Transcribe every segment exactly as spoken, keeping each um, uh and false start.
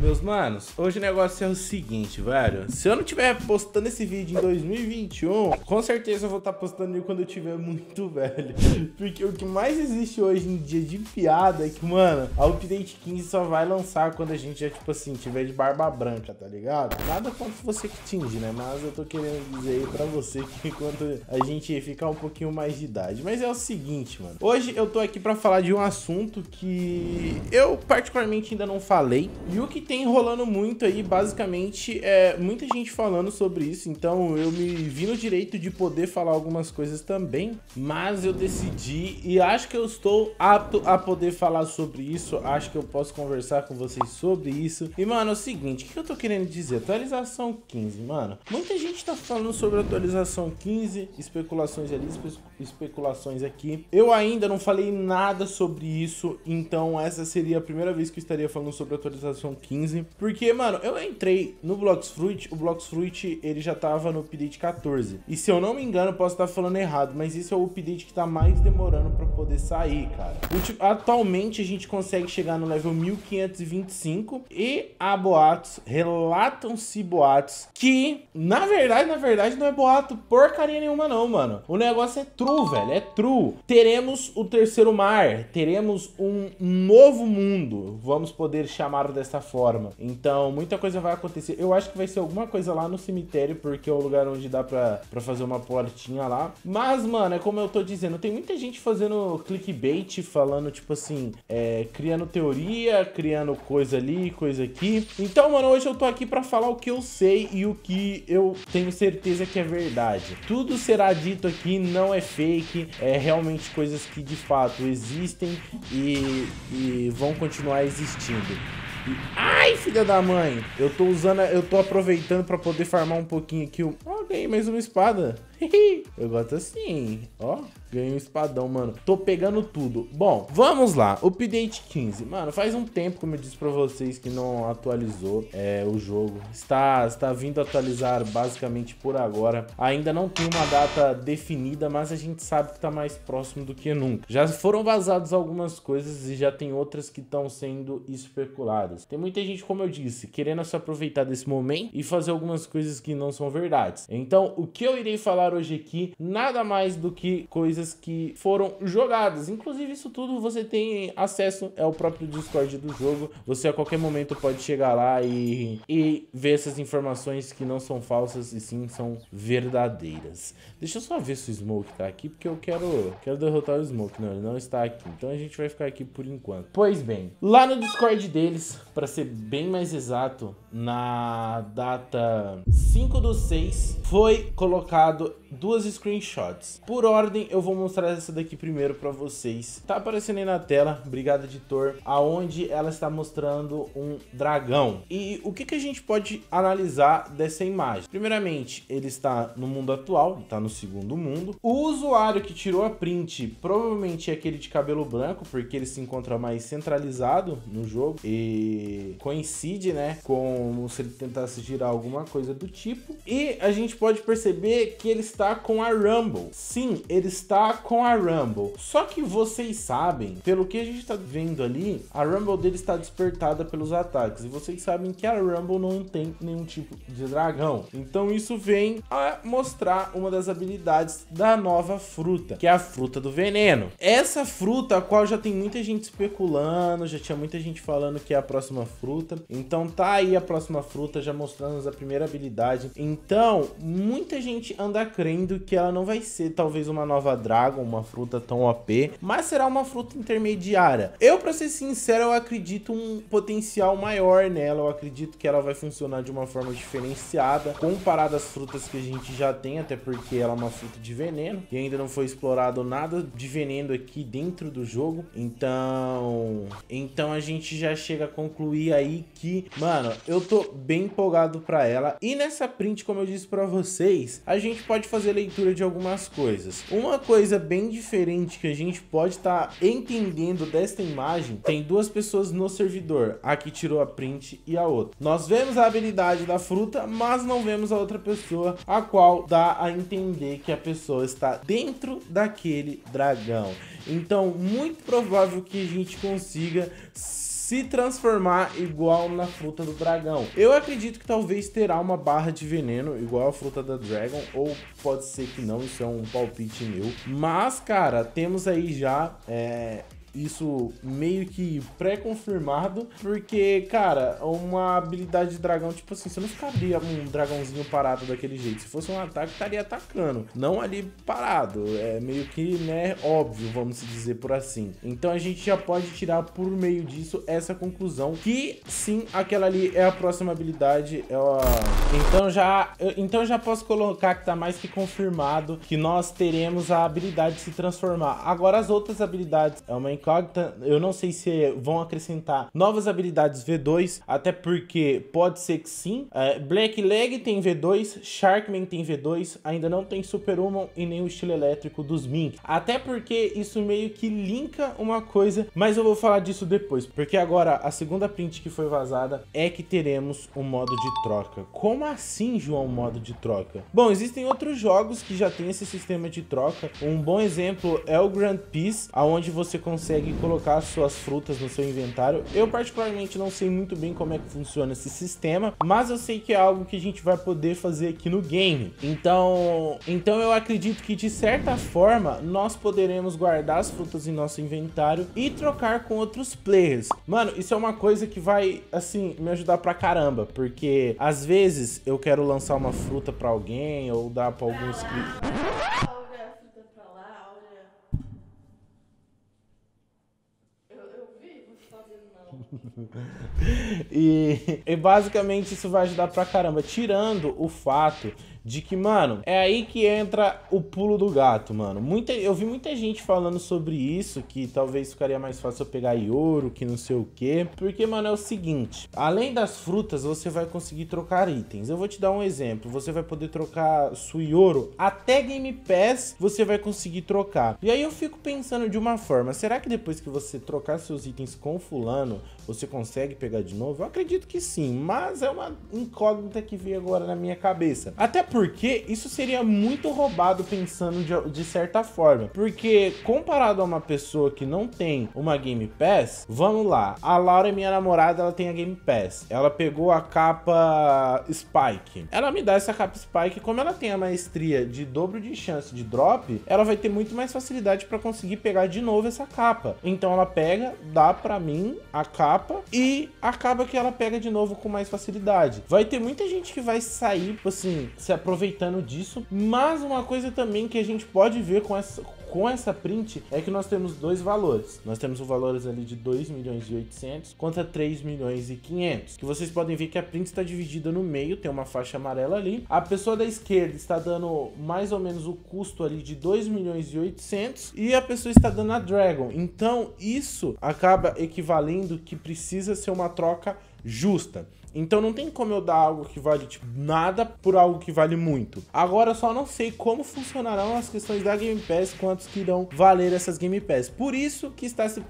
Meus manos, hoje o negócio é o seguinte, velho. Se eu não tiver postando esse vídeo em dois mil e vinte e um, com certeza eu vou estar postando ele quando eu tiver muito velho. Porque o que mais existe hoje em dia de piada é que, mano, a Update quinze só vai lançar quando a gente já, tipo assim, tiver de barba branca, tá ligado? Nada contra você que tinge, né? Mas eu tô querendo dizer aí pra você que enquanto a gente ficar um pouquinho mais de idade. Mas é o seguinte, mano. Hoje eu tô aqui pra falar de um assunto que eu particularmente ainda não falei. E o que tem rolando muito aí, basicamente, é muita gente falando sobre isso. Então eu me vi no direito de poder falar algumas coisas também. Mas eu decidi e acho que eu estou apto a poder falar sobre isso. Acho que eu posso conversar com vocês sobre isso. E, mano, é o seguinte, o que eu tô querendo dizer? Atualização quinze, mano. Muita gente tá falando sobre a atualização quinze, especulações ali, espe especulações aqui. Eu ainda não falei nada sobre isso, então essa seria a primeira vez que eu estaria falando sobre a atualização quinze. Porque, mano, eu entrei no Bloxfruit, o Bloxfruit, ele já tava no update quatorze. E se eu não me engano, posso estar falando errado, mas esse é o update que tá mais demorando pra poder sair, cara. Atualmente a gente consegue chegar no level mil quinhentos e vinte e cinco e há boatos, relatam-se boatos que, na verdade, na verdade, não é boato porcaria nenhuma não, mano. O negócio é true, velho, é true. Teremos o terceiro mar, teremos um novo mundo, vamos poder chamar dessa forma. Então, muita coisa vai acontecer. Eu acho que vai ser alguma coisa lá no cemitério, porque é o lugar onde dá pra, pra fazer uma portinha lá. Mas, mano, é como eu tô dizendo, tem muita gente fazendo clickbait, falando, tipo assim, é, criando teoria, criando coisa ali, coisa aqui. Então, mano, hoje eu tô aqui pra falar o que eu sei e o que eu tenho certeza que é verdade. Tudo será dito aqui, não é fake, é realmente coisas que de fato existem e, e vão continuar existindo. E... Ai, filha da mãe! Eu tô usando, eu tô aproveitando pra poder farmar um pouquinho aqui. Ó, ganhei mais uma espada. Eu gosto assim, ó. Ganhei um espadão, mano. Tô pegando tudo. Bom, vamos lá. Update quinze. Mano, faz um tempo, como eu disse pra vocês, que não atualizou é, o jogo. Está, está vindo atualizar basicamente por agora. Ainda não tem uma data definida, mas a gente sabe que tá mais próximo do que nunca. Já foram vazadas algumas coisas e já tem outras que estão sendo especuladas. Tem muita gente, como eu disse, querendo se aproveitar desse momento e fazer algumas coisas que não são verdades. Então, o que eu irei falar hoje aqui, nada mais do que coisas que foram jogadas. Inclusive, isso tudo você tem acesso, é o próprio Discord do jogo. Você a qualquer momento pode chegar lá e, e ver essas informações que não são falsas e sim são verdadeiras. Deixa eu só ver se o Smoke tá aqui, porque eu quero, quero derrotar o Smoke. Não, ele não está aqui. Então a gente vai ficar aqui por enquanto. Pois bem, lá no Discord deles, para ser bem mais exato, na data cinco do seis, foi colocado duas screenshots. Por ordem, eu vou mostrar essa daqui primeiro pra vocês. Tá aparecendo aí na tela, obrigado editor, aonde ela está mostrando um dragão. E o que que a gente pode analisar dessa imagem? Primeiramente, ele está no mundo atual, está no segundo mundo. O usuário que tirou a print provavelmente é aquele de cabelo branco, porque ele se encontra mais centralizado no jogo e coincide, né, como se ele tentasse girar alguma coisa do tipo. E a gente pode perceber que ele está com a Rumble. Sim, ele está com a Rumble. Só que vocês sabem, pelo que a gente está vendo ali, a Rumble dele está despertada pelos ataques. E vocês sabem que a Rumble não tem nenhum tipo de dragão. Então isso vem a mostrar uma das habilidades da nova fruta, que é a fruta do veneno. Essa fruta, a qual já tem muita gente especulando, já tinha muita gente falando que é a próxima fruta. Então tá aí a próxima fruta, já mostrando a primeira habilidade. Então, muita gente anda crendo que ela não vai ser talvez uma nova Dragon, uma fruta tão O P, mas será uma fruta intermediária. Eu, pra ser sincero, eu acredito um potencial maior nela. Eu acredito que ela vai funcionar de uma forma diferenciada, comparada às frutas que a gente já tem, até porque ela é uma fruta de veneno e ainda não foi explorado nada de veneno aqui dentro do jogo. Então, então a gente já chega a concluir aí que, mano, eu tô bem empolgado pra ela. E nessa print, como eu disse pra vocês, a gente pode fazer leitura de algumas coisas. Uma coisa bem diferente que a gente pode estar tá entendendo desta imagem, tem duas pessoas no servidor, a que tirou a print e a outra. Nós vemos a habilidade da fruta, mas não vemos a outra pessoa, a qual dá a entender que a pessoa está dentro daquele dragão. Então, muito provável que a gente consiga se transformar igual na fruta do dragão. Eu acredito que talvez terá uma barra de veneno igual a fruta da Dragon, ou pode ser que não, isso é um palpite meu. Mas, cara, temos aí já é, isso meio que pré-confirmado, porque, cara, uma habilidade de dragão, tipo assim, você não ficaria um dragãozinho parado daquele jeito. Se fosse um ataque, estaria atacando, não ali parado. É meio que, né, óbvio, vamos dizer por assim. Então a gente já pode tirar por meio disso essa conclusão, que sim, aquela ali é a próxima habilidade. É a... Então já, eu, então já posso colocar que tá mais que confirmado que nós teremos a habilidade de se transformar. Agora as outras habilidades é uma incógnita, eu não sei se vão acrescentar novas habilidades V dois, até porque pode ser que sim. é, Black Leg tem V dois, Sharkman tem V dois, ainda não tem Superhuman e nem o estilo elétrico dos Mink, até porque isso meio que linka uma coisa, mas eu vou falar disso depois, porque agora a segunda print que foi vazada é que teremos um modo de troca. Como assim, João, modo de troca? Bom, existem outros jogos que já tem esse sistema de troca. Um bom exemplo é o Grand Peace, onde você consegue colocar suas frutas no seu inventário. Eu particularmente não sei muito bem como é que funciona esse sistema, mas eu sei que é algo que a gente vai poder fazer aqui no game. Então, então eu acredito que de certa forma nós poderemos guardar as frutas em nosso inventário e trocar com outros players. Mano, isso é uma coisa que vai, assim, me ajudar pra caramba, porque às vezes eu quero lançar uma fruta pra alguém ou dar pra algum inscrito. E, e basicamente isso vai ajudar pra caramba, tirando o fato de que, mano, é aí que entra o pulo do gato, mano. Muita, eu vi muita gente falando sobre isso, que talvez ficaria mais fácil eu pegar Ioro, que não sei o que. Porque, mano, é o seguinte, além das frutas, você vai conseguir trocar itens. Eu vou te dar um exemplo, você vai poder trocar sua Ioro, até Game Pass você vai conseguir trocar. E aí eu fico pensando de uma forma, será que depois que você trocar seus itens com fulano, você consegue pegar de novo? Eu acredito que sim, mas é uma incógnita que veio agora na minha cabeça. Até porque isso seria muito roubado pensando de, de certa forma. Porque comparado a uma pessoa que não tem uma Game Pass, vamos lá, a Laura, minha namorada, ela tem a Game Pass. Ela pegou a capa Spike. Ela me dá essa capa Spike, como ela tem a maestria de dobro de chance de drop, ela vai ter muito mais facilidade para conseguir pegar de novo essa capa. Então ela pega, dá pra mim a capa e acaba que ela pega de novo com mais facilidade. Vai ter muita gente que vai sair, assim, se aproveitando disso, mas uma coisa também que a gente pode ver com essa... com essa print é que nós temos dois valores. Nós temos o valor ali de dois milhões e oitocentos contra três milhões e quinhentos. Que vocês podem ver que a print está dividida no meio, tem uma faixa amarela ali. A pessoa da esquerda está dando mais ou menos o custo ali de dois milhões e oitocentos e a pessoa está dando a Dragon. Então isso acaba equivalendo que precisa ser uma troca justa. Então não tem como eu dar algo que vale tipo nada por algo que vale muito. Agora eu só não sei como funcionarão as questões da Game Pass, quantos que irão valer essas Game Pass. Por isso que está se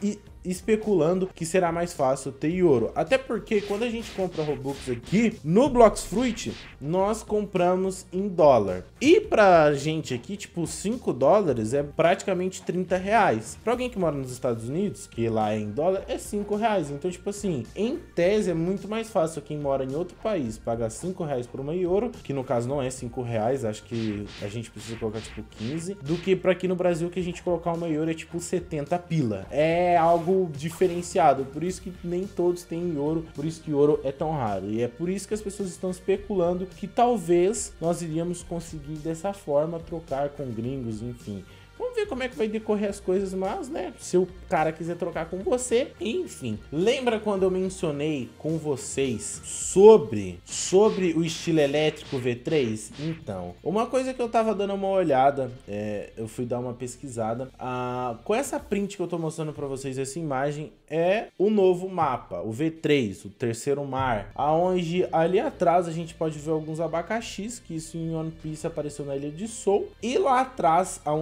especulando que será mais fácil ter Ioro. Até porque quando a gente compra Robux aqui no Bloxfruit, nós compramos em dólar. E pra gente aqui, tipo, cinco dólares é praticamente trinta reais. Pra alguém que mora nos Estados Unidos, que lá é em dólar, é cinco reais. Então, tipo assim, em tese é muito mais fácil quem mora em outro país pagar cinco reais por uma Ioro, que no caso não é cinco reais, acho que a gente precisa colocar tipo quinze, do que pra aqui no Brasil que a gente colocar uma Ioro é tipo setenta pila. É algo diferenciado, por isso que nem todos têm Ioro, por isso que Ioro é tão raro, e é por isso que as pessoas estão especulando que talvez nós iríamos conseguir dessa forma trocar com gringos, enfim. Vamos ver como é que vai decorrer as coisas, mas, né, se o cara quiser trocar com você, enfim. Lembra quando eu mencionei com vocês sobre, sobre o estilo elétrico V três? Então, uma coisa que eu tava dando uma olhada, é, eu fui dar uma pesquisada, ah, com essa print que eu tô mostrando pra vocês, essa imagem, é o novo mapa, o V três, o terceiro mar, aonde ali atrás a gente pode ver alguns abacaxis, que isso em One Piece apareceu na Ilha de Soul, e lá atrás, aonde tem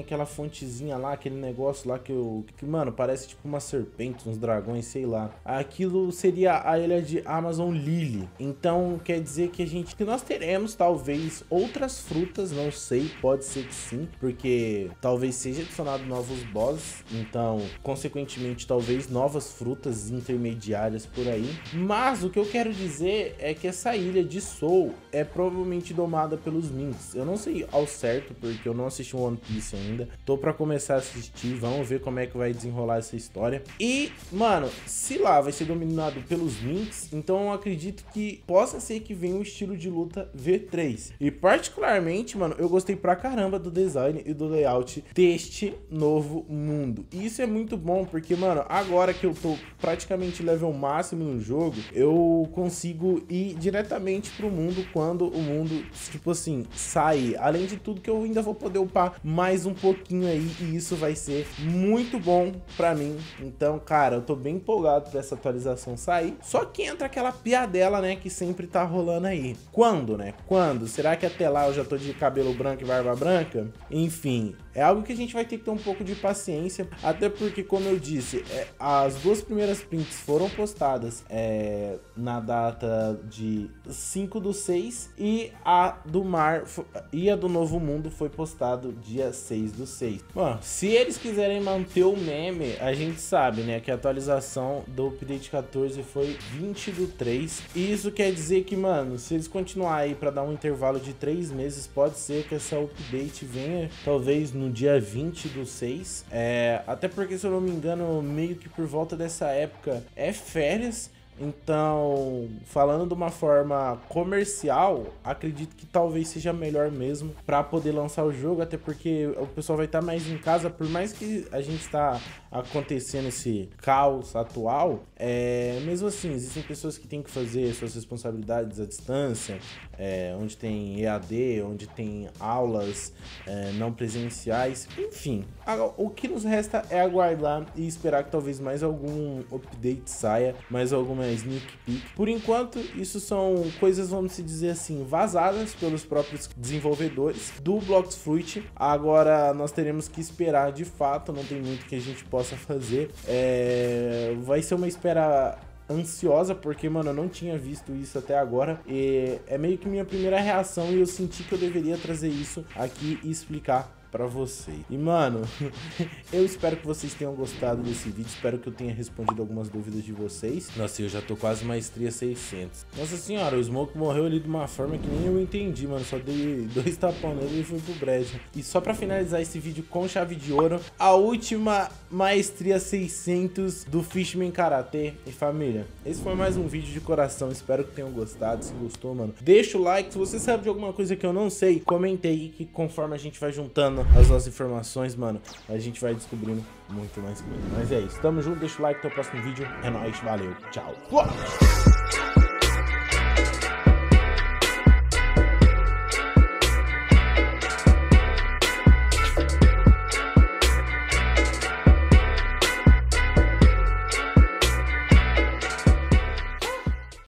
aquela fontezinha lá, aquele negócio lá que eu... Que, mano, parece tipo uma serpente, uns dragões, sei lá. Aquilo seria a ilha de Amazon Lily. Então, quer dizer que a gente... Que nós teremos, talvez, outras frutas, não sei, pode ser que sim, porque talvez seja adicionado novos bosses, então, consequentemente, talvez novas frutas intermediárias por aí. Mas o que eu quero dizer é que essa ilha de Soul é provavelmente domada pelos Minks. Eu não sei ao certo, porque eu não assisti One Piece ainda. Tô pra começar a assistir, vamos ver como é que vai desenrolar essa história. E, mano, se lá vai ser dominado pelos Minks, então eu acredito que possa ser que venha um estilo de luta V três. E particularmente, mano, eu gostei pra caramba do design e do layout deste novo mundo. E isso é muito bom, porque, mano, agora que eu tô praticamente level máximo no jogo, eu consigo ir diretamente pro mundo quando o mundo, tipo assim, sair. Além de tudo que eu ainda vou poder upar mais um pouquinho aí, e isso vai ser muito bom pra mim. Então, cara, eu tô bem empolgado pra essa atualização sair. Só que entra aquela piadela, né, que sempre tá rolando aí. Quando, né? Quando? Será que até lá eu já tô de cabelo branco e barba branca? Enfim, é algo que a gente vai ter que ter um pouco de paciência, até porque, como eu disse, é, as duas primeiras prints foram postadas é, na data de cinco do seis, e a do mar e a do Novo Mundo foi postado dia seis do seis. Bom, se eles quiserem manter o meme, a gente sabe, né, que a atualização do update quatorze foi vinte do três, e isso quer dizer que, mano, se eles continuarem aí para dar um intervalo de três meses, pode ser que essa update venha talvez no dia vinte do seis, é, até porque, se eu não me engano, meio que por volta dessa época é férias. Então, falando de uma forma comercial, acredito que talvez seja melhor mesmo para poder lançar o jogo, até porque o pessoal vai estar mais em casa, por mais que a gente está acontecendo esse caos atual, é, mesmo assim, existem pessoas que têm que fazer suas responsabilidades à distância, é, onde tem E A D, onde tem aulas é, não presenciais, enfim, o que nos resta é aguardar e esperar que talvez mais algum update saia, mais alguma sneak peek. Por enquanto, isso são coisas, vamos se dizer assim, vazadas pelos próprios desenvolvedores do Blox Fruit. Agora nós teremos que esperar de fato, não tem muito que a gente possa fazer. É... Vai ser uma espera ansiosa, porque, mano, eu não tinha visto isso até agora, e é meio que minha primeira reação, e eu senti que eu deveria trazer isso aqui e explicar pra vocês. E, mano, eu espero que vocês tenham gostado desse vídeo, espero que eu tenha respondido algumas dúvidas de vocês. Nossa, eu já tô quase maestria seiscentos. Nossa senhora, o Smoke morreu ali de uma forma que nem eu entendi, mano, só dei dois tapão nele e fui pro brejo. E só pra finalizar esse vídeo com chave de ouro, a última maestria seiscentos do Fishman Karate. E família, esse foi mais um vídeo de coração, espero que tenham gostado. Se gostou, mano, deixa o like. Se você sabe de alguma coisa que eu não sei, comenta aí, que conforme a gente vai juntando as nossas informações, mano, a gente vai descobrindo muito mais coisa. Mas é isso, tamo junto, deixa o like, até o próximo vídeo, é nóis, valeu, tchau.